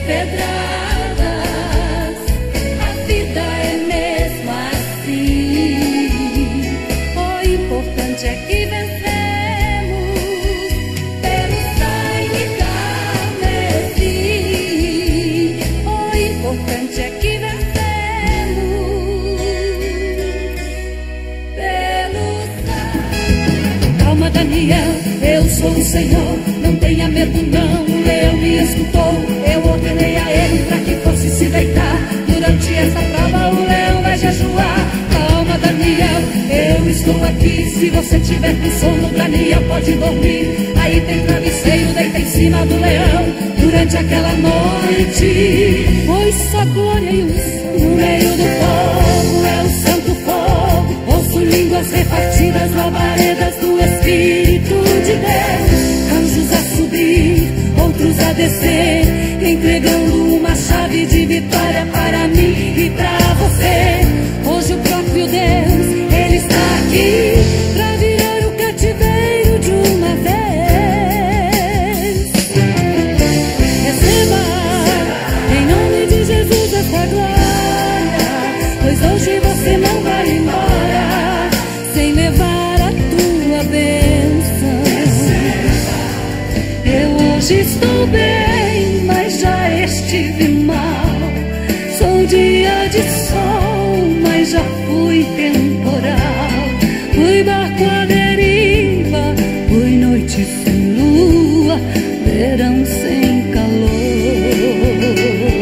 pedradas, a vida é mesmo assim. O importante é que vencemos pelo sangue carmesim. O importante é que vencemos pelo sangue. Calma, Daniel, eu sou o Senhor, não tenha medo não. O leão me escutou, eu ordenei a ele para que fosse se deitar. Durante essa prova o leão vai jejuar. Calma, Daniel, eu estou aqui. Se você tiver com sono, Daniel pode dormir. Aí tem travesseiro, deita em cima do leão. Durante aquela noite, pois a glória e o som no meio do povo é o santo fogo. Ouço línguas repartidas, labaredas do Espírito de Deus. Anjos a subir, outros a descer, entregando uma chave de vitória para mim e para você. Hoje o próprio Deus, Ele está aqui para virar o cativeiro de uma vez. Receba, em nome de Jesus, essa glória, pois hoje você não vai embora sem levar a tua bênção. Eu hoje estou bem, mas já estive mal. Sou dia de sol, mas já fui temporal. Fui barco à deriva, fui noite sem lua, verão sem calor.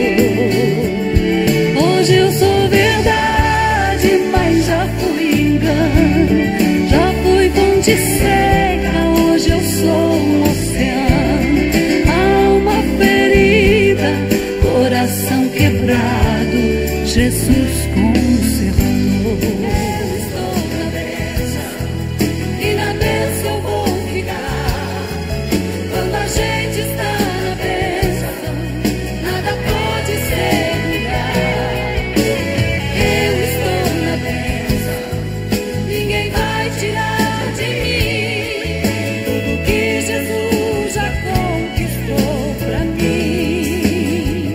Hoje eu sou verdade, mas já fui engano. Já fui fonte seca, hoje eu sou um oceano. Alma ferida, coração quebrado, Jesus consertou. Eu estou na bênção, e na bênção eu vou ficar. Quando a gente está na bênção, nada pode segurar. Eu estou na bênção, ninguém vai tirar de mim tudo que Jesus já conquistou pra mim.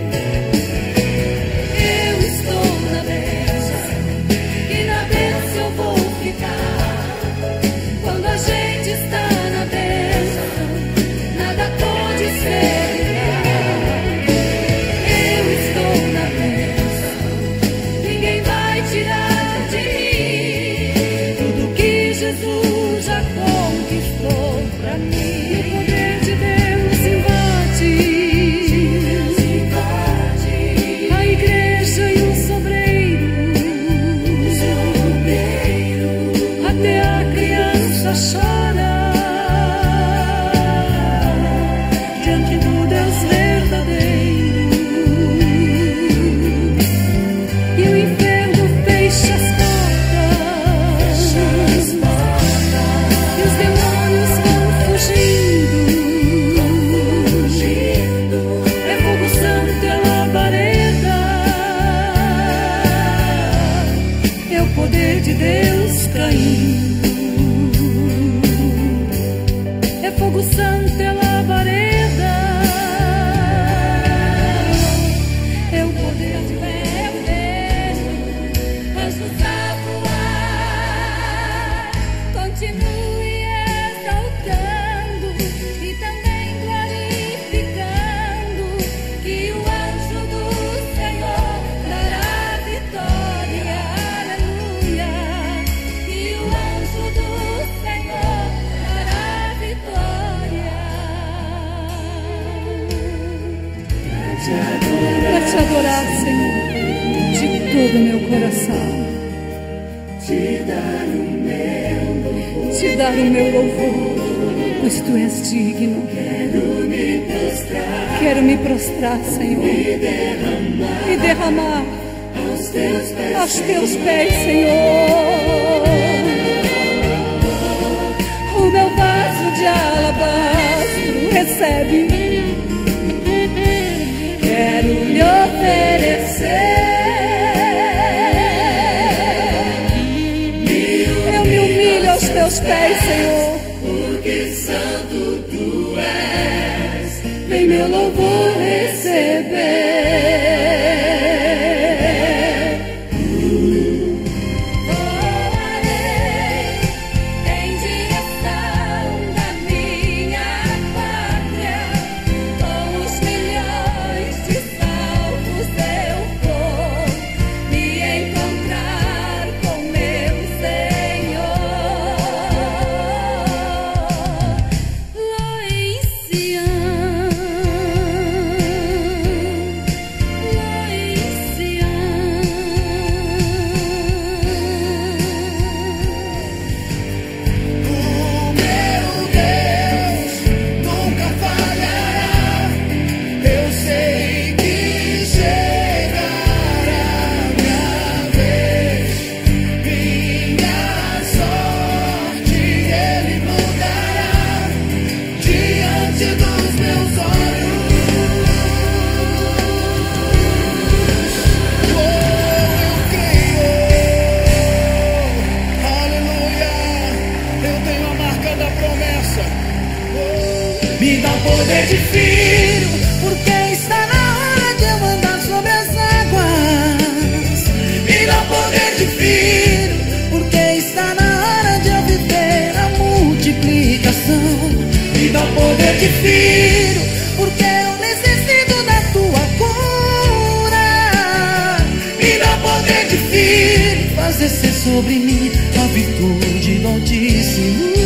Eu estou na bênção, e na bênção eu vou ficar. Quando a gente está na bênção, nada pode segurar. Eu estou na bênção, ninguém vai tirar de mim tudo que Jesus já conquistou pra mim. O poder de Deus invade a igreja e o sobreiro, até a criança chora diante do Deus verdadeiro. E o inferno fecha as portas, e os demônios vão fugindo. É fogo santo, é labareda, é o poder de Deus caindo. É fogo santo, é labareda, é o poder de Deus. Anjos a voar, continue exaltando e também glorificando, que o anjo do Senhor dará vitória. Aleluia. Que o anjo do Senhor dará vitória. Para te adorar, Senhor, de todo o meu coração, te dar o meu louvor, pois tu és digno. Quero me prostrar, Senhor, e derramar aos teus pés, Senhor, o meu vaso de alabastro. Recebe. Quero lhe oferecer. Eu me humilho aos teus pés, Senhor, porque santo tu és. Vem meu louvor receber. de filho, porque eu necessito da tua cura. Me dá poder de filho, fazer ser sobre mim a virtude do Altíssimo.